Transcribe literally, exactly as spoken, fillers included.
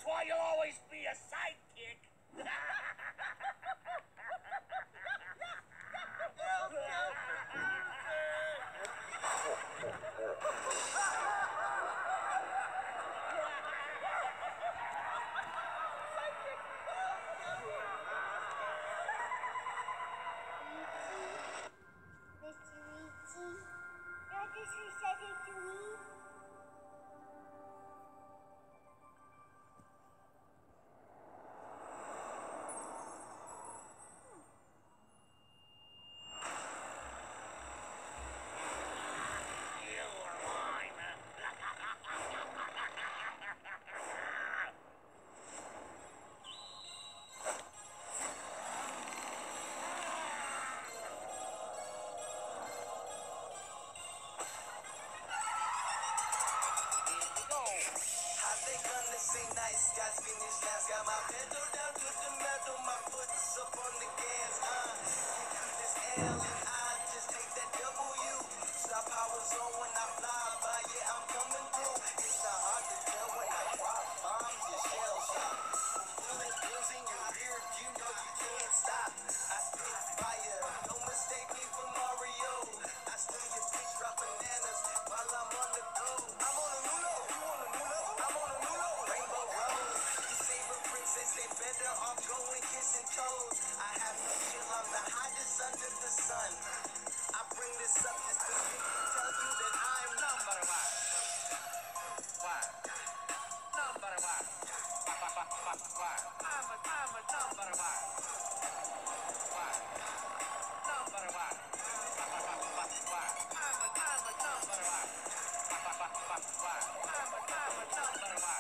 why you'll always be a sidekick. Mister Ricci, that is who said it to me. You are mine. I think I'm the same nice, got finished last, got my pedal down to the metal, my foot's up on the gas, uh, you do this L and I just take that W, stop powers on when I fly by, yeah, I'm coming through, it's not hard to tell when I drop bombs, you shell shock, bullet bills in your rear, you know you can't stop, I spit fire, don't mistake me for Mario, I steal your bitch, drop bananas, while I'm on the go, I'm on a new low, you on a new low, I'm on a new low, Rainbow Road, your favorite princess, they better off going kissing toes, I have to chill, I'm the hottest under the sun, I bring this up just to tell you that I'm Number one. One. Number one. One. I'm a, I'm a number one. One. Number one. One. I'm a, I'm a number one. One. I'm a, I'm a number one.